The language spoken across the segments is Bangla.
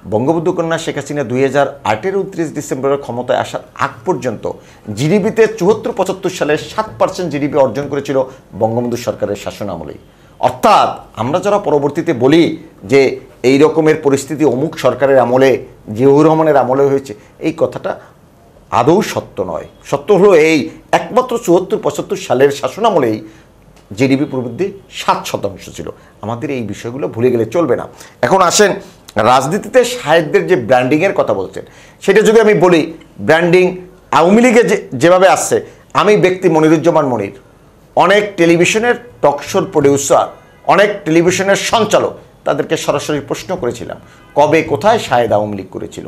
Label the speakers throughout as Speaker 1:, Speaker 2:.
Speaker 1: বঙ্গবন্ধু কন্যা শেখ হাসিনা 2008-এর 29 ডিসেম্বরের ক্ষমতায় আসার আগ পর্যন্ত জিডিপিতে 74-75 সালে 7% জিডিপি অর্জন করেছিল বঙ্গবন্ধু সরকারের শাসন আমলেই। অর্থাৎ আমরা যারা পরবর্তীতে বলি যে এই রকমের পরিস্থিতি অমুক সরকারের আমলে, জিয়াউর রহমানের আমলে হয়েছে, এই কথাটা আদৌ সত্য নয়। সত্য হলো এই একমাত্র 74-75 সালের শাসনামলেই জিডিপি প্রবৃদ্ধি 7% ছিল। আমাদের এই বিষয়গুলো ভুলে গেলে চলবে না। এখন আসেন রাজনীতিতে শাহেদদের যে ব্র্যান্ডিংয়ের কথা বলছেন, সেটা যদি আমি বলি, ব্র্যান্ডিং আওয়ামী লীগে যেভাবে আসছে, আমি ব্যক্তি মনিরুজ্জামান মনির, অনেক টেলিভিশনের টকশোর প্রডিউসার, অনেক টেলিভিশনের সঞ্চালক, তাদেরকে সরাসরি প্রশ্ন করেছিলাম কবে কোথায় শাহেদ আওয়ামী লীগ করেছিল।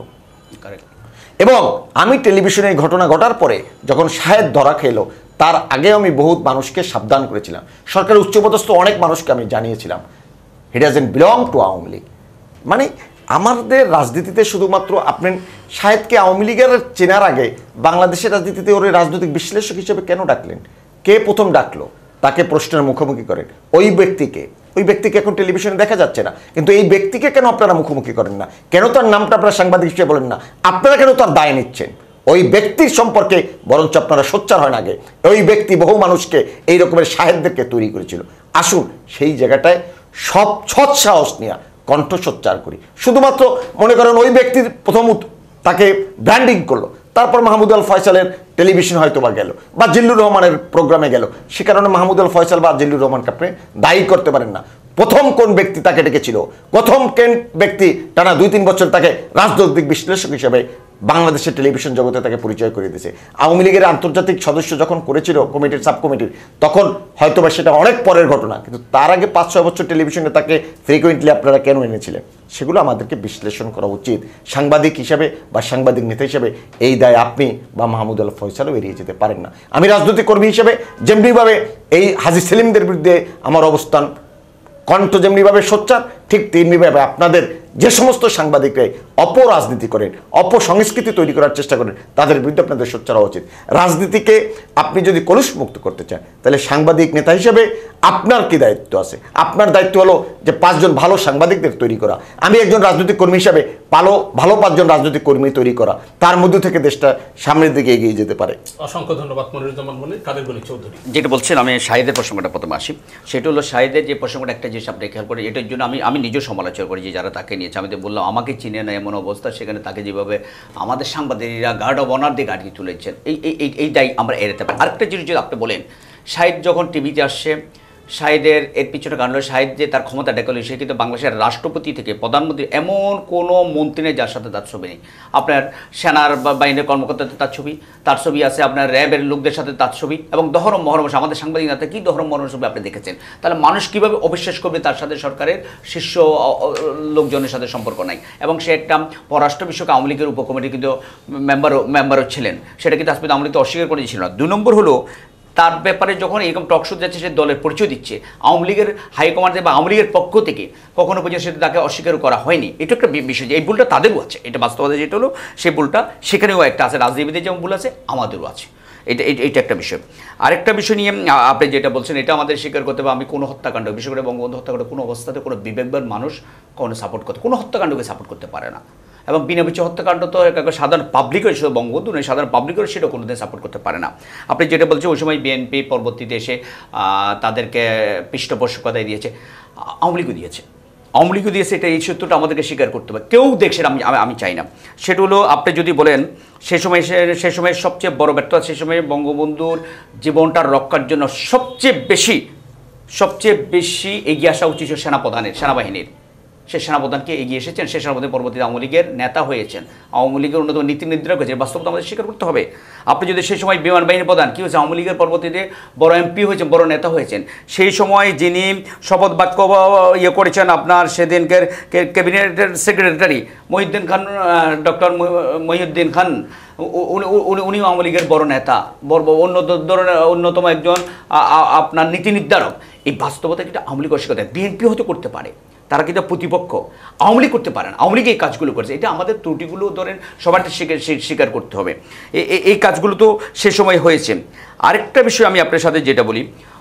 Speaker 1: এবং আমি টেলিভিশনে এই ঘটনা ঘটার পরে যখন শাহেদ ধরা খেলো, তার আগে আমি বহুত মানুষকে সাবধান করেছিলাম, সরকারের উচ্চপদস্থ অনেক মানুষকে আমি জানিয়েছিলাম he doesn't belong to Awami League. মানে আমাদের রাজনীতিতে শুধুমাত্র আপনি শাহেদকে আওয়ামী লীগের চেনার আগে বাংলাদেশের রাজনীতিতে ওর রাজনৈতিক বিশ্লেষক হিসেবে কেন ডাকলেন? কে প্রথম ডাকলো? তাকে প্রশ্নের মুখোমুখি করেন। ওই ব্যক্তিকে এখন টেলিভিশনে দেখা যাচ্ছে না, কিন্তু এই ব্যক্তিকে কেন আপনারা মুখোমুখি করেন না? কেন তার নামটা আপনারা সাংবাদিক হিসেবে বলেন না? আপনারা কেন তার দায় নিচ্ছেন? ওই ব্যক্তির সম্পর্কে বরঞ্চ আপনারা সোচ্চার হয় না আগে। ওই ব্যক্তি বহু মানুষকে এই রকমের শাহেদদেরকে তৈরি করেছিল। আসুন সেই জায়গাটায় সব সৎসাহস নিয়ে কণ্ঠ সোচ্চার করি। শুধুমাত্র মনে করেন ওই ব্যক্তির প্রথম তাকে ব্র্যান্ডিং করলো, তারপর মাহমুদ আল ফয়সালের টেলিভিশন হয়তো বা গেল, বা জিল্লুর রহমানের প্রোগ্রামে গেল, সে কারণে মাহমুদ আল ফয়সাল বা জিল্লুর রহমানকে আপনি দায়ী করতে পারেন না। প্রথম কোন ব্যক্তি তাকে ডেকেছিল, প্রথম কোন ব্যক্তি টানা 2-3 বছর তাকে রাজনৈতিক বিশ্লেষক হিসেবে বাংলাদেশের টেলিভিশন জগতে তাকে পরিচয় করে দিয়েছে। আওয়ামী লীগের আন্তর্জাতিক সদস্য যখন করেছিল কমিটির, সাব কমিটির, তখন হয়তোবা সেটা অনেক পরের ঘটনা, কিন্তু তার আগে 5-6 বছর টেলিভিশনে তাকে ফ্রিকুয়েন্টলি আপনারা কেন এনেছিলেন, সেগুলো আমাদেরকে বিশ্লেষণ করা উচিত। সাংবাদিক হিসাবে বা সাংবাদিক নেতা হিসেবে এই দায় আপনি বা মাহমুদ আল ফয়সালও এড়িয়ে যেতে পারেন না। আমি রাজনৈতিক কর্মী হিসেবে যেমনিভাবে এই হাজী সেলিমদের বিরুদ্ধে আমার অবস্থান, কণ্ঠ যেমনিভাবে সোচ্চার, ঠিক তেমনিভাবে আপনাদের যে সমস্ত সাংবাদিকরাই অপরাজনীতি করেন, অপসংস্কৃতি তৈরি করার চেষ্টা করেন, তাদের বিরুদ্ধে আপনাদের সোচ্চার হওয়া উচিত। রাজনীতিকে আপনি যদি কলুষমুক্ত করতে চান, তাহলে সাংবাদিক নেতা হিসেবে আপনার কি দায়িত্ব আছে? আপনার দায়িত্ব হলো যে 5 জন ভালো সাংবাদিকদের তৈরি করা। আমি একজন রাজনৈতিক কর্মী হিসাবে ভালো 5 জন রাজনৈতিক কর্মী তৈরি করা, তার মধ্যে থেকে দেশটা সামনের দিকে এগিয়ে যেতে পারে।
Speaker 2: অসংখ্য ধন্যবাদ মনিরুজ্জামান মনির। কাদের গনি চৌধুরী,
Speaker 3: যেটা বলছেন, আমি শাহেদের প্রসঙ্গটা প্রথমে আসি। সেটা হলো শাহেদের যে প্রসঙ্গটা, একটা জিনিস আপনি খেয়াল করে, এটার জন্য আমি নিজেও সমালোচনা করি যে যারা তাকে নিয়েছে। আমি তো বললাম আমাকে চিনে না এমন অবস্থা, সেখানে তাকে যেভাবে আমাদের সাংবাদিকরা গার্ড অব অনার দিয়ে গাড়ি তুলেছেন, এই দায় আমরা এড়াতে পারি। আরেকটা জিনিস যদি আপনি বলেন, শাহেদ যখন টিভিতে আসছে, শাহেদের এর পিছনে কারণ হলো শাহেদ যে তার ক্ষমতা দেখালো, সে কিন্তু বাংলাদেশের রাষ্ট্রপতি থেকে প্রধানমন্ত্রী এমন কোনো মন্ত্রী নেই যার সাথে তার ছবি নেই। আপনার সেনার বাহিনীর কর্মকর্তাদের তার ছবি আছে, আপনার র্যাবের লোকদের সাথে তার ছবি, এবং দহরম মহরম আমাদের সাংবাদিক নেতা কি দহরম মহরম ছবি আপনি দেখেছেন। তাহলে মানুষ কীভাবে অবিশ্বাস করবে তার সাথে সরকারের শীর্ষ লোকজনের সাথে সম্পর্ক নাই। এবং সে একটা পররাষ্ট্র বিষয়ক আওয়ামী লীগের উপকমিটির কিন্তু মেম্বারও ছিলেন, সেটা কিন্তু আসলে আওয়ামী লীগকে অস্বীকার করে দিয়েছিল না। 2 নম্বর হলো তার ব্যাপারে যখন এরকম টকশো যাচ্ছে, সে দলের পরিচয় দিচ্ছে, আওয়ামী লীগের হাইকমান্ডে বা আওয়ামী লীগের পক্ষ থেকে কখনো পর্যন্ত সেটা তাকে অস্বীকার করা হয়নি। এটা একটা বিষয় যে এই ভুলটা তাদেরও আছে, এটা বাস্তবতা যেটা হলো সেই ভুলটা সেখানেও একটা আছে, রাজনীতিবিদের যেমন ভুল আছে আমাদেরও আছে। এটা একটা বিষয়। আরেকটা বিষয় নিয়ে আপনি যেটা বলছেন, এটা আমাদের স্বীকার করতে হবে। আমি কোনো হত্যাকাণ্ড, বিশেষ করে বঙ্গবন্ধু হত্যাকাণ্ড, কোনো অবস্থাতে কোনো বিবেকবান মানুষ কোনো সাপোর্ট করতে, কোনো হত্যাকাণ্ডকে সাপোর্ট করতে পারে না। এবং বিনা বিচার হত্যাকাণ্ড তো সাধারণ পাবলিকের, শুধু বঙ্গবন্ধু নয়, সাধারণ পাবলিকের সেটা কোনোদিন সাপোর্ট করতে পারে না। আপনি যেটা বলছেন, ওই সময় বিএনপি পরবর্তীতে এসে তাদেরকে পৃষ্ঠপোষকতায় দিয়েছে, আওয়ামী লীগও দিয়েছে, এটা এই সত্যটা আমাদেরকে স্বীকার করতে হবে। কেউ দেখছে আমি চাই না। সেটা হলো আপনি যদি বলেন সে সময় সবচেয়ে বড় ব্যর্থতা, সে সময় বঙ্গবন্ধুর জীবনটার রক্ষার জন্য সবচেয়ে বেশি এগিয়ে আসা উচিত সেনাবাহিনীর। সে সেনাপ্রধানকে এগিয়ে এসেছেন, সে সেনাপ্রধান পরবর্তীতে আওয়ামী লীগের নেতা হয়েছেন, আওয়ামী লীগের অন্যতম নীতি নির্ধারক হয়েছে। বাস্তবতা আমাদের স্বীকার করতে হবে। আপনি যদি সেই সময় বিমান বাহিনীর প্রধান কী হয়েছে, আওয়ামী লীগের পরবর্তীতে বড় এমপি হয়েছেন, বড় নেতা হয়েছেন, সেই সময় যিনি শপথ বাক্য করেছেন আপনার সেদিনকার ক্যাবিনেটের সেক্রেটারি ডক্টর মহিউদ্দিন খান, উনিও আওয়ামী লীগের বড় নেতা, অন্যতম একজন আপনার নীতি নির্ধারক। এই বাস্তবতা কিন্তু আওয়ামী লীগ অস্বীকার করে। বিএনপি হয়তো করতে পারে, তারা কিন্তু প্রতিপক্ষ, আওয়ামী লীগ করতে পারে না। আওয়ামী লীগ এই কাজগুলো করেছে, এটা আমাদের ত্রুটিগুলো ধরেন সবার স্বীকার করতে হবে। এই কাজগুলো তো সে সময় হয়েছে। আরেকটা বিষয় আমি আপনার সাথে যেটা বলি,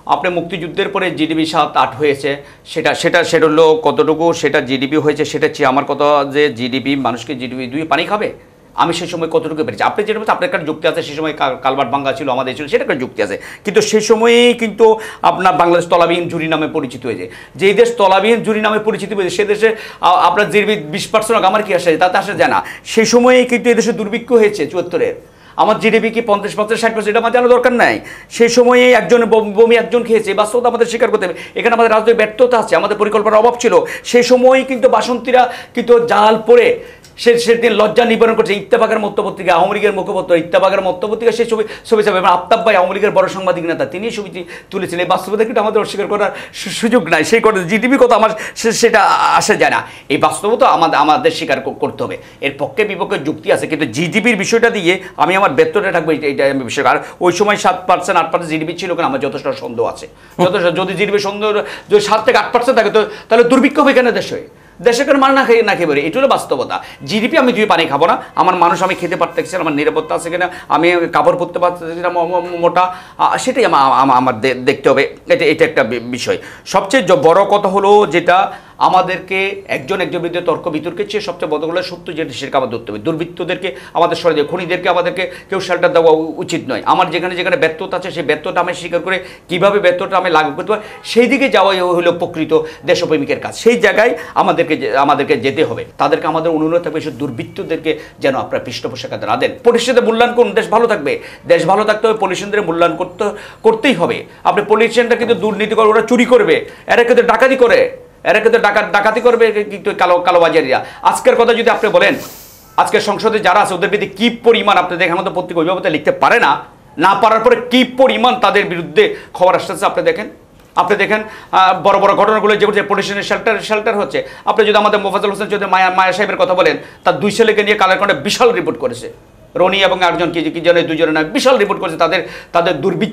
Speaker 3: আপনি মুক্তিযুদ্ধের পরে জিডিপি 7-8 হয়েছে, সেটা হলো কতটুকু সেটা জিডিপি হয়েছে, সেটা চেয়ে আমার কথা যে জিডিপি মানুষকে জিডিপি দুই পানি খাবে, আমি সেই সময় কতটুকু পেরেছি। আপনি যেটা বলছেন আপনার একটা যুক্তি আছে, সেই সময় কালভার্ট ভাঙ্গা ছিল আমাদের ছিল, সেটা একটা যুক্তি আছে, কিন্তু সেই সময়েই কিন্তু আপনার বাংলাদেশ তলাবিহীন জুরি নামে পরিচিত হয়েছে। যেই দেশ তলাবিহীন জুরি নামে পরিচিত হয়েছে সে দেশে আপনার জিডিপি 20% আমার কি আসে, তাতে আসা যায় না। সেই সময়েই কিন্তু এদেশে দুর্ভিক্ষ হয়েছে 74-এর। আমার জিডিপি কি 50%, 60%, এটা আমার জানার দরকার নাই। সেই সময়ে একজন বমি একজন খেয়েছে, বাস্তবতা আমাদের স্বীকার করতে হবে। এখানে আমাদের রাজনৈতিক ব্যর্থতা আছে, আমাদের পরিকল্পনার অভাব ছিল। সেই সময়ই কিন্তু বাসন্তীরা কিন্তু জাল পড়ে সেদিন লজ্জা নিবারণ করছে। ইত্তেফাকের মধ্যপত্রিকা, আওয়ামী লীগের মুখপত্র ইত্তেফাকের মধ্যপত্রিকা সেই ছবি ছাপে, এবং আফতাব ভাই আওয়ামী লীগের বড় সাংবাদিক নেতা, তিনি ছবিটি তুলেছিলেন। এই বাস্তবতা কিন্তু আমাদের অস্বীকার করার সুযোগ নাই। সেই কথা জিডিপি কথা আমার সেটা আসা যায় না। এই বাস্তবতা আমাদের স্বীকার করতে হবে। এর পক্ষে বিপক্ষে যুক্তি আছে, কিন্তু জিডিপির বিষয়টা দিয়ে আমি আমার ব্যর্থতা থাকবো, এইটা আমি বিষয়। আর ওই সময় 7%, 8% জিডিপি ছিল, কেন আমার যথেষ্ট সন্দেহ আছে। যথেষ্ট যদি জিডিপি সন্দেহ যদি 7 থেকে 8% থাকে, তো তাহলে দুর্ভিক্ষ হবে কেন দেশে? দেশে কেন মান না খেয়ে বেরো, এটা হলো বাস্তবতা। জিডিপি আমি 2 পানি খাবো না, আমার মানুষ আমি খেতে পারতেছি, আমার নিরাপত্তা আছে কিনা, আমি কাপড় পরতে পারতেছি না মোটা, সেটাই আমার দেখতে হবে। এটা একটা বিষয়। সবচেয়ে বড় কথা হলো যেটা আমাদেরকে একজন বিরুদ্ধে তর্ক বিতর্কের চেয়ে সবচেয়ে বড় হলো সত্য, যেটা সেটা আমাদের ধরতে হবে। দুর্বৃত্তদেরকে আমাদের সরে দেবে, খনিদেরকে আমাদেরকে কেউ শেল্টার দেওয়া উচিত নয়। আমার যেখানে ব্যর্থতা আছে, সেই ব্যর্থতা আমি স্বীকার করে কীভাবে ব্যর্থতা আমি লাগু করতে পারি, সেই দিকে যাওয়াই হলো প্রকৃত দেশপ্রেমিকের কাজ। সেই জায়গায় আমাদেরকে যেতে হবে। তাদেরকে আমাদের অনুরোধ থাকবে, সেই দুর্বৃত্তদেরকে যেন আপনারা পৃষ্ঠপোষকতা না দেন। পলিটিশিয়ানদের মূল্যায়ন করুন, দেশ ভালো থাকবে। দেশ ভালো থাকতে হবে, পলিটিশিয়ানদের মূল্যায়ন করতেই হবে। আপনি পলিটিশিয়ানরা কিন্তু দুর্নীতি করে, ওরা চুরি করবে, এরা কিন্তু ডাকাতি করে, এরা কিন্তু ডাকাতি করবে, কিন্তু কালোবাজারিরা। আজকের কথা যদি আপনি বলেন, আজকের সংসদে যারা আছে ওদের বিরুদ্ধে কী পরিমাণ, আপনি দেখেন আমাদের পত্রিকা অভিভাবকতা লিখতে পারে না পারার পরে কী পরিমাণ তাদের বিরুদ্ধে খবর আসতেছে আপনি দেখেন। বড় বড় ঘটনাগুলো যে পলিটিশিয়ানের শেল্টার হচ্ছে। আপনি যদি আমাদের মোফাজ্জল হোসেন যদি মায়া সাহেবের কথা বলেন, তার 2 ছেলেকে নিয়ে কালেরকন্ডে বিশাল রিপোর্ট করেছে, রনি এবং একজন কি জনে 2 জনে না, বিশাল রিপোর্ট করেছে তাদের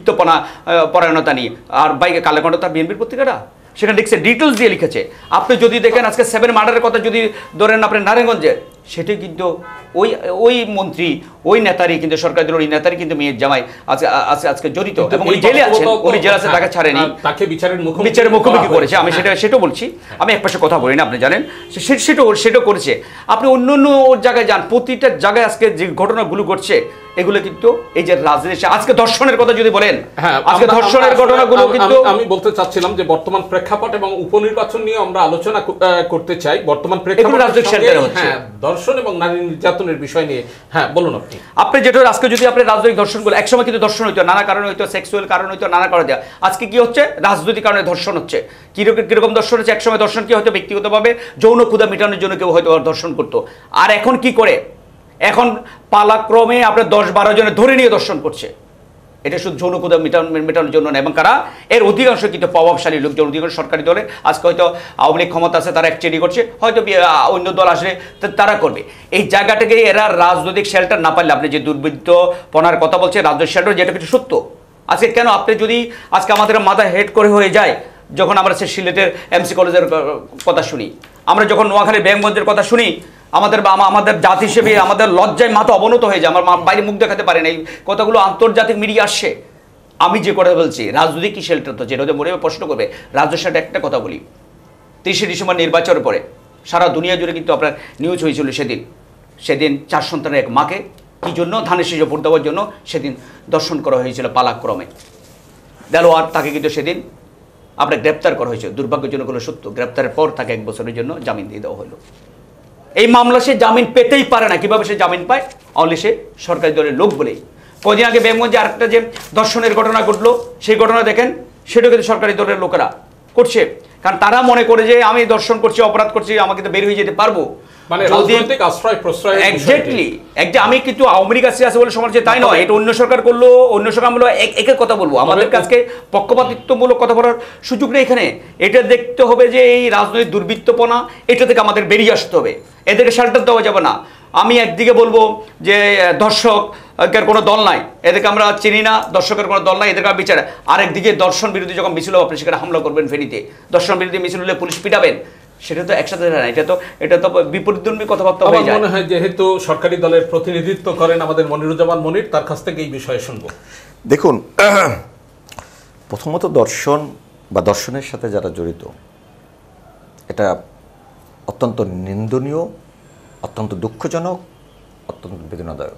Speaker 3: পরায়ণতা নিয়ে। আর বাইকে কালেরকন্ডে তার বিএনপির পত্রিকাটা সেখানে লিখছে, ডিটেলস দিয়ে লিখেছে। আপনি যদি দেখেন আজকে 7 মার্ডারের কথা যদি ধরেন আপনি নারায়ণগঞ্জের, সেটি কিন্তু ওই মন্ত্রী, ওই নেতারই কিন্তু সরকারি দলের ওই নেতারই কিন্তু মেয়ের জামাই আজকে জড়িত, এবং উনি জেলে আছেন, উনি জেলে আছে, তাকে ছাড়েনি,
Speaker 2: তাকে বিচারের
Speaker 3: মুখোমুখি করেছে। আমি সেটা বলছি, আমি একপাশে কথা বলি না, আপনি জানেন, সেটা করেছে। আপনি অন্য জায়গায় যান, প্রতিটা জায়গায় আজকে যে ঘটনাগুলো ঘটছে, এগুলো কিন্তু এই যে রাজনীতি। আজকে ধর্ষণের কথা যদি বলেন, আজকে ধর্ষণের ঘটনাগুলো কিন্তু
Speaker 2: আমি বলতে চাচ্ছিলাম যে বর্তমান প্রেক্ষাপট এবং উপনির্বাচন নিয়ে আমরা আলোচনা করতে চাই। বর্তমান প্রেক্ষাপট ধর্ষণ এবং নারী নির্যাতনের বিষয় নিয়ে, বলুন
Speaker 3: আপনি যেটা আজকে যদি আপনি রাজনৈতিক ধর্ষণগুলো, একসময় কিন্তু ধর্ষণ হইতো নানা কারণে, হইতো সেক্সুয়াল কারণ, হইতো নানা কারণে দেওয়া। আজকে কি হচ্ছে? রাজনৈতিক কারণে ধর্ষণ হচ্ছে। কিরকম ধর্ষণ হচ্ছে? একসময় ধর্ষণ কি হয়তো ব্যক্তিগতভাবে যৌন ক্ষুধা মেটানোর জন্য কেউ হয়তো ধর্ষণ করতো, আর এখন কি করে? এখন পালাক্রমে আপনার 10-12 জনে ধরে নিয়ে দর্শন করছে। এটা শুধু যৌন ক্ষুধা মেটানোর জন্য না, এবং কারা এর অধিকাংশ কিন্তু প্রভাবশালী লোকজন, অধিকাংশ সরকারি দলে। আজকে হয়তো আওয়ামী লীগ ক্ষমতা আছে, তারা একচেটি করছে, হয়তো অন্য দল আসলে তারা করবে। এই জায়গাটাকে এরা রাজনৈতিক শেল্টার না পারলে, আপনি যে দুর্বৃত্তপনার কথা বলছে, রাজনৈতিক শেল্টার, যেটা কিছু সত্য। আজকে কেন আপনি যদি আজকে আমাদের মাথা হেড করে হয়ে যায়, যখন আমরা সে সিলেটের এমসি কলেজের কথা শুনি, আমরা যখন নোয়াখালীর ব্যাংকগঞ্জের কথা শুনি, আমাদের জাতি হিসেবে আমাদের লজ্জায় মাথা অবনত হয়ে যায়। আমার বাইরে মুখ দেখাতে পারে না, এই কথাগুলো আন্তর্জাতিক মিডিয়া আসছে। আমি যে কথা বলছি, রাজনৈতিক কি শেল্টার তো, যেটা ওদের মনে প্রশ্ন করবে। রাজনৈতিক শেল্টার একটা কথা বলি, 30শে ডিসেম্বর নির্বাচনের পরে সারা দুনিয়া জুড়ে কিন্তু আপনার নিউজ হয়েছিল। সেদিন 4 সন্তানের এক মাকে কি জন্য, ধানের শীষ ভোট দেওয়ার জন্য সেদিন দর্শন করা হয়েছিল পালাক্রমে। দেলোয়ার, তাকে কিন্তু সেদিন আপনার গ্রেপ্তার করা হয়েছিল। দুর্ভাগ্যজনক হলো সত্য, গ্রেপ্তারের পর তাকে 1 বছরের জন্য জামিন দিয়ে দেওয়া হলো। এই মামলা সে জামিন পেতেই পারে না। কিভাবে সে জামিন পায়? অনলি সে সরকারি দলের লোক বলেই। কদিন আগে বেঙ্গঞ্জে আরেকটা যে দর্শনের ঘটনা ঘটলো, সেই ঘটনা দেখেন, সেটা কিন্তু সরকারি দলের লোকেরা করছে, কারণ তারা মনে করে যে আমি দর্শন করছি, অপরাধ করছি, আমাকে তো বের হয়ে যেতে পারবো। আমি কিন্তু আওয়ামী লীগ আছে বলে সমাজে তাই নয়, এটা অন্য সরকার করলো, অন্য সরকার বললো, একের কথা বলবো। আমাদের কাছে পক্ষপাতিত্বমূলক কথা বলার সুযোগ নেই এখানে। এটা দেখতে হবে যে এই রাজনৈতিক দুর্বৃত্তপনা, এটা থেকে আমাদের বেরিয়ে আসতে হবে, এদেরকে শেল্টার দেওয়া যাবে না। আমি একদিকে বলবো যে দর্শকের কোনো দল নাই, এদেরকে আমরা চিনি না, দর্শকের কোনো দল নাই, এদেরকে বিচার। আরেকদিকে দর্শন বিরোধী যখন মিছিল হবে, আপনি সেখানে হামলা করবেন ফেনীতে, দর্শন বিরোধী মিছিল হলে পুলিশ পিটাবেন, সেটা তো একসাথে না, এটা তো বিপরীতধর্মী কথাবার্তা হয়ে যায়।
Speaker 2: মনে হয় যেহেতু সরকারি দলের প্রতিনিধিত্ব করেন আমাদের মনিরুজ্জামান মনির, তার কাছ থেকে এই বিষয়ে শুনবো।
Speaker 1: দেখুন, প্রথমত দর্শন বা দর্শনের সাথে যারা জড়িত, এটা অত্যন্ত নিন্দনীয়, অত্যন্ত দুঃখজনক, অত্যন্ত বেদনাদায়ক।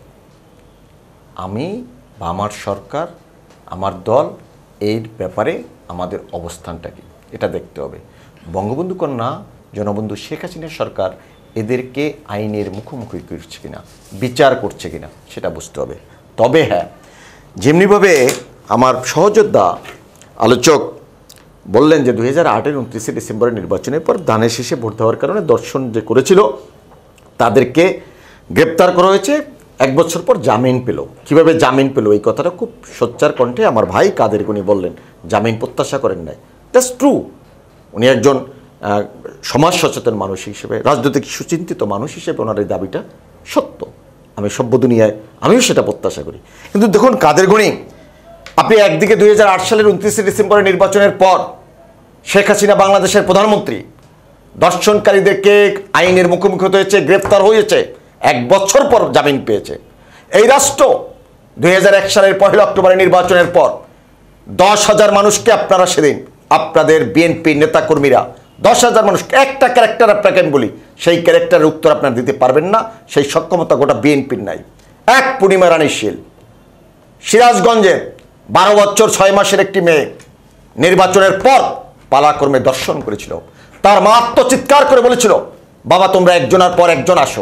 Speaker 1: আমি বা আমার সরকার, আমার দল এই ব্যাপারে আমাদের অবস্থানটা কি এটা দেখতে হবে। বঙ্গবন্ধু কন্যা জনবন্ধু শেখ হাসিনার সরকার এদেরকে আইনের মুখোমুখি করছে কিনা, বিচার করছে কিনা সেটা বুঝতে হবে। তবে হ্যাঁ, যেমনিভাবে আমার সহযোদ্ধা আলোচক বললেন যে 2008-এর 29শে ডিসেম্বরের নির্বাচনের পর ধানের শেষে ভোট দেওয়ার কারণে দর্শন যে করেছিল তাদেরকে গ্রেপ্তার করা হয়েছে, 1 বছর পর জামিন পেল। কিভাবে জামিন পেল এই কথাটা খুব সোচ্চার কণ্ঠে আমার ভাই কাদের উনি বললেন, জামিন প্রত্যাশা করেন নাই। That's true. উনি একজন সমাজ সচেতন মানুষ হিসেবে, রাজনৈতিক সুচিন্তিত মানুষ হিসেবে ওনার এই দাবিটা সত্য। আমি সভ্য দুনিয়ায় আমিও সেটা প্রত্যাশা করি। কিন্তু দেখুন কাদের গণি, আপনি একদিকে 2008 সালের 29শে ডিসেম্বরের নির্বাচনের পর শেখ হাসিনা বাংলাদেশের প্রধানমন্ত্রী, দর্শনকারীদেরকে আইনের মুখোমুখি হতে হয়েছে, গ্রেপ্তার হয়েছে, 1 বছর পর জামিন পেয়েছে। এই রাষ্ট্র 2001 সালের 1 অক্টোবরের নির্বাচনের পর 10,000 মানুষকে আপনারা সেদিন, আপনাদের বিএনপি নেতাকর্মীরা 10,000 মানুষ, একটা ক্যারেক্টার আপনাকে আমি বলি, সেই ক্যারেক্টারের উত্তর আপনারা দিতে পারবেন না, সেই সক্ষমতা গোটা বিএনপির নাই। এক পূর্ণিমা রানী শীল, সিরাজগঞ্জের 12 বছর 6 মাসের একটি মেয়ে নির্বাচনের পর পালাক্রমে দর্শন করেছিল। তার মা আত্মচিৎকার করে বলেছিল, বাবা তোমরা একজনের পর একজন আসো।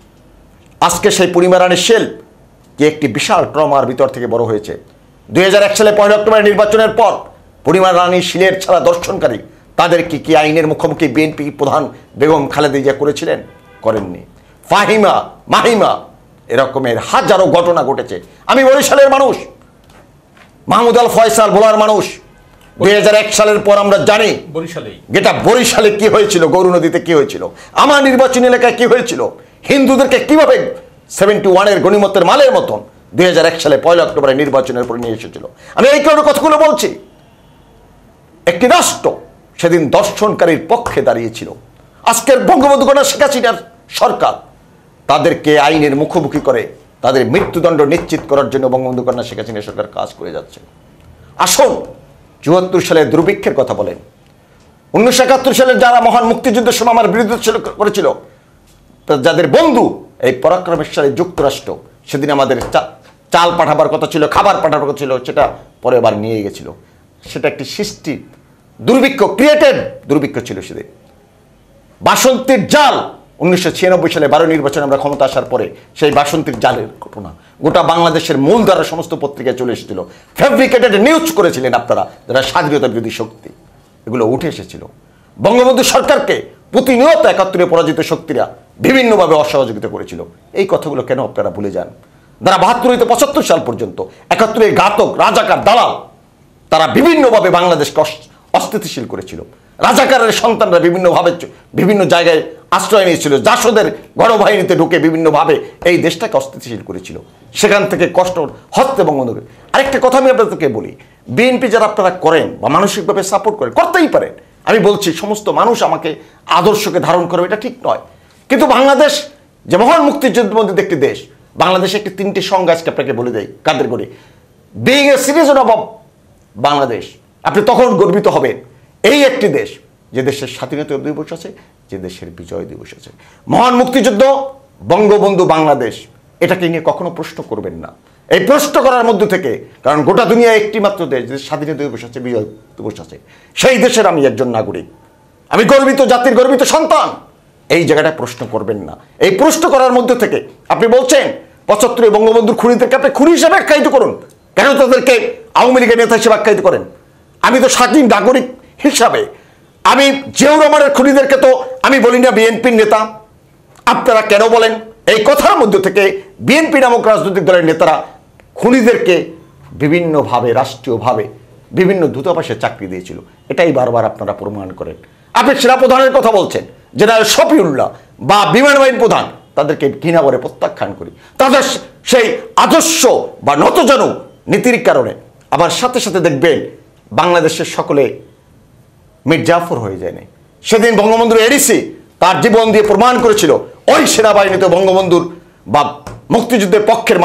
Speaker 1: আজকে সেই পূর্ণিমা রানী শীল কি একটি বিশাল ট্রমার ভিতর থেকে বড় হয়েছে। 2001 সালে 1 অক্টোবরের নির্বাচনের পর পূর্ণিমা রানী শীলের ছাড়া দর্শনকারী তাদেরকে কি আইনের মুখোমুখি বিএনপি প্রধান বেগম খালেদা জিয়া করেছিলেন? করেননি। ফাহিমা, মাহিমা, এরকমের হাজারো ঘটনা ঘটেছে। আমি বরিশালের মানুষ, মাহমুদ আল ফয়সাল ভোলার মানুষ। 2001 সালের পর আমরা জানি বরিশালে কি হয়েছিল, গৌর নদীতে কি হয়েছিল, আমার নির্বাচনী এলাকায় কি হয়েছিল, হিন্দুদেরকে কিভাবে 71-এর গণিমতের মালের মতন 2001 সালে 1 অক্টোবরের নির্বাচনের পর নিয়ে এসেছিল। আমি এই কারণে কথাগুলো বলছি। একটি রাষ্ট্র সেদিন দর্শনকারীর পক্ষে দাঁড়িয়েছিল। আজকের বঙ্গবন্ধু কন্যা শেখ হাসিনার সরকার তাদেরকে আইনের মুখোমুখি করে তাদের মৃত্যুদণ্ড নিশ্চিত করার জন্য বঙ্গবন্ধু কন্যা শেখ হাসিনা সরকার কাজ করে যাচ্ছে। আসুন 74 সালে দুর্ভিক্ষের কথা বলেন, 1971 সালে যারা মহান মুক্তিযুদ্ধের সময় আমার বিরুদ্ধে করেছিল, যাদের বন্ধু এই পরাক্রমশালী যুক্তরাষ্ট্র, সেদিন আমাদের চাল পাঠাবার কথা ছিল, খাবার পাঠাবার কথা ছিল, সেটা পরে আবার নিয়ে গেছিল। সেটা একটি সৃষ্টি দুর্ভিক্ষ, ক্রিয়েটেড দুর্ভিক্ষ ছিল সেদিন। বাসন্তীর জাল 1996 সালে 12 নির্বাচনে আমরা ক্ষমতা আসার পরে সেই বাসন্তীর জালের ঘটনা গোটা বাংলাদেশের মূলধারা সমস্ত পত্রিকায় চলে এসেছিল। ফ্যাব্রিকেটেড নিউজ করেছিলেন আপনারা যারা স্বাধীনতা বিরোধী শক্তি, এগুলো উঠে এসেছিল। বঙ্গবন্ধু সরকারকে প্রতিনিয়ত 71-এ পরাজিত শক্তিরা বিভিন্নভাবে অসহযোগিতা করেছিল। এই কথাগুলো কেন আপনারা ভুলে যান? যারা 72 থেকে 75 সাল পর্যন্ত 71-এর ঘাতক, রাজাকার, দালাল, তারা বিভিন্নভাবে বাংলাদেশকে অস্থিতিশীল করেছিল। রাজাকারের সন্তানরা বিভিন্নভাবে বিভিন্ন জায়গায় আশ্রয় নিয়েছিল, জাসদের গণবাহিনীতে ঢুকে বিভিন্নভাবে এই দেশটাকে অস্থিতিশীল করেছিল। সেখান থেকে কষ্ট হচ্ছে বঙ্গবন্ধু। আরেকটা কথা আমি আপনাদেরকে বলি, বিএনপি যারা আপনারা করেন বা মানসিকভাবে সাপোর্ট করেন, করতেই পারেন। আমি বলছি সমস্ত মানুষ আমাকে আদর্শকে ধারণ করবে এটা ঠিক নয়, কিন্তু বাংলাদেশ যে মহান মুক্তিযুদ্ধের একটি দেশ, বাংলাদেশে একটি 3টি সংজ্ঞা আজকে আপনাকে বলে দেয় কাদের করে। Being a citizen of Bangladesh, আপনি তখন গর্বিত হবেন এই একটি দেশ যে দেশের স্বাধীনতা দিবস আছে, যে দেশের বিজয় দিবস আছে। মহান মুক্তিযুদ্ধ, বঙ্গবন্ধু, বাংলাদেশ, এটাকে নিয়ে কখনো প্রশ্ন করবেন না। এই প্রশ্ন করার মধ্যে থেকে, কারণ গোটা দুনিয়া একটি মাত্র দেশ যে স্বাধীনতা দিবস আছে, বিজয় দিবস আছে, সেই দেশের আমি একজন নাগরিক, আমি গর্বিত, জাতির গর্বিত সন্তান। এই জায়গাটা প্রশ্ন করবেন না। এই প্রশ্ন করার মধ্যে থেকে আপনি বলছেন 75-এ বঙ্গবন্ধুর খুনিদেরকে আপনি খুনি হিসেবে আখ্যায়িত করুন, কেন তাদেরকে আওয়ামী লীগের নেতা হিসেবে আখ্যায়িত করেন? আমি তো স্বাধীন নাগরিক হিসাবে, আমি জিয়াউর রহমানের খুনিদেরকে তো আমি বলি না বিএনপির নেতা, আপনারা কেন বলেন? এই কথার মধ্যে থেকে বিএনপি নামক রাজনৈতিক দলের নেতারা খুনিদেরকে বিভিন্নভাবে, রাষ্ট্রীয়ভাবে বিভিন্ন দূতাবাসে চাকরি দিয়েছিল। এটাই বারবার আপনারা প্রমাণ করেন। আপনি সেনাপ্রধানের কথা বলছেন, জেনারেল শফিউল্লাহ বা বিমান বাহিনী প্রধান, তাদেরকে ঘৃণা করে প্রত্যাখ্যান করি তাদের সেই আদর্শ বা নতজানু নীতির কারণে। আবার সাথে সাথে দেখবেন বাংলাদেশের সকলে মীর জাফর হয়ে যায়নি। সেদিন বঙ্গবন্ধুর এডিসি তার জীবন দিয়ে প্রমাণ করেছিল ওই সেনাবাহিনীতে বঙ্গবন্ধুর বা মুক্তিযুদ্ধের পক্ষের মানুষ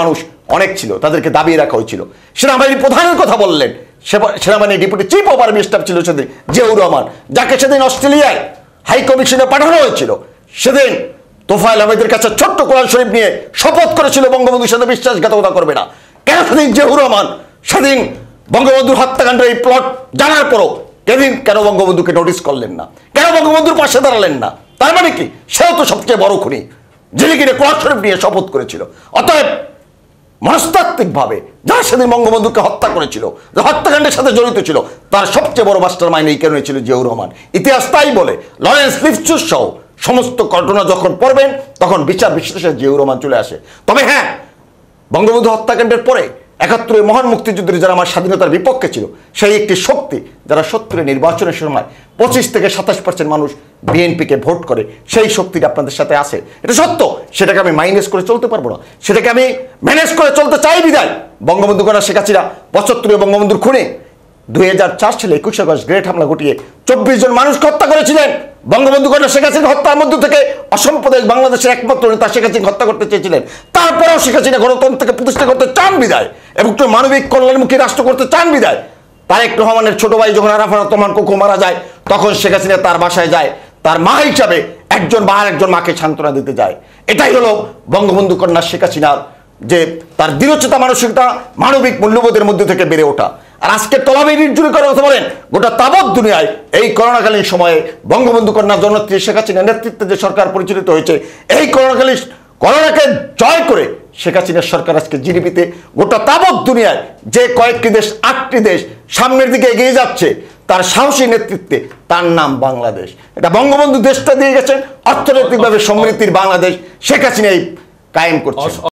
Speaker 1: অনেক ছিল, তাদেরকে দাবিয়ে রাখা হয়েছিল। সেনাবাহিনী প্রধানের কথা বললেন, সেনাবাহিনীর deputy chief of army staff ছিল সেদিন জিয়াউর রহমান, যাকে সেদিন অস্ট্রেলিয়ায় হাই কমিশনে পাঠানো হয়েছিল। সেদিন তোফায়েল আহমেদের কাছে ছোট্ট কোরআন শরীফ নিয়ে শপথ করেছিল বঙ্গবন্ধুর সাথে বিশ্বাসঘাতকতা করবে না। কেন সেদিন জিয়াউর রহমান সেদিন বঙ্গবন্ধুর হত্যাকাণ্ডের এই প্লট জানার পরও কেন বঙ্গবন্ধুকে নোটিস করলেন না? কেন বঙ্গবন্ধুর পাশে দাঁড়ালেন না? তার মানে কি সেও তো সবচেয়ে বড় খুনি, যিনি কিনে কোরআন শরীফ নিয়ে শপথ করেছিল। অতএব মনস্তাত্ত্বিকভাবে যারা সেদিন বঙ্গবন্ধুকে হত্যা করেছিল, যে হত্যাকাণ্ডের সাথে জড়িত ছিল, তার সবচেয়ে বড় মাস্টার মাইন্ড এই কারণে ছিল জিয়াউর রহমান। ইতিহাস তাই বলে। লরেন্স লিফচুস সহ সমস্ত ঘটনা যখন পড়বেন তখন বিচার বিশ্লেষণে জিয়াউর রহমান চলে আসে। তবে হ্যাঁ, বঙ্গবন্ধু হত্যাকাণ্ডের পরে ৭১ মহান মুক্তিযুদ্ধের যারা আমার স্বাধীনতার বিপক্ষে ছিল, সেই একটি শক্তি যারা ৭০ নির্বাচনের সময় ২৫ থেকে ২৭% মানুষ বিএনপিকে ভোট করে, সেই শক্তিটা আপনাদের সাথে আছে, এটা সত্য। সেটাকে আমি মাইনাস করে চলতে পারবো না, সেটাকে আমি ম্যানেজ করে চলতে চাই। বিদায় বঙ্গবন্ধু কন্যা শেখ হাসিনা ৭৫ বঙ্গবন্ধুর খুনে ২০০৪ সালে ২১ আগস্ট গ্রেট হামলা ঘটিয়ে ২৪ জন মানুষকে হত্যা করেছিলেন। বঙ্গবন্ধু কন্যা শেখ হাসিনা হত্যার মধ্য থেকে অসাম্প্রদায়িক বাংলাদেশের একমাত্র নেতা শেখ হাসিনা হত্যা করতে চেয়েছিলেন। তারপরেও শেখ হাসিনা গণতন্ত্রকে প্রতিষ্ঠা করতে চান বিদায় এবং মানবিক কল্যাণমুখী রাষ্ট্র করতে চান বিদায় তারেক রহমানের ছোট ভাই যখন আরাফাত রহমান কোকো মারা যায়, তখন শেখ হাসিনা তার বাসায় যায়, তার মা হিসাবে একজন মাকে সান্ত্বনা দিতে যায়। এটাই হলো বঙ্গবন্ধু কন্যা শেখ হাসিনার যে তার দৃঢ়চেতা মানসিকতা, মানবিক মূল্যবোধের মধ্যে থেকে বেড়ে ওঠা। আর আজকে তলাবি নির্জুরি করে কথা বলেন গোটা তাবৎ দুনিয়ায় এই করোনাকালীন সময়ে বঙ্গবন্ধু কন্যা জননেত্রী শেখ হাসিনার নেতৃত্বে যে সরকার পরিচালিত হয়েছে, এই করোনাকে জয় করে শেখ হাসিনার সরকার আজকে জিডিপিতে গোটা তাবৎ দুনিয়ায় যে কয়েকটি দেশ, 8টি দেশ সামনের দিকে এগিয়ে যাচ্ছে তার সাহসী নেতৃত্বে, তার নাম বাংলাদেশ। এটা বঙ্গবন্ধু দেশটা দিয়ে গেছেন, অর্থনৈতিকভাবে সমৃদ্ধির বাংলাদেশ শেখ হাসিনাই কায়েম করছে।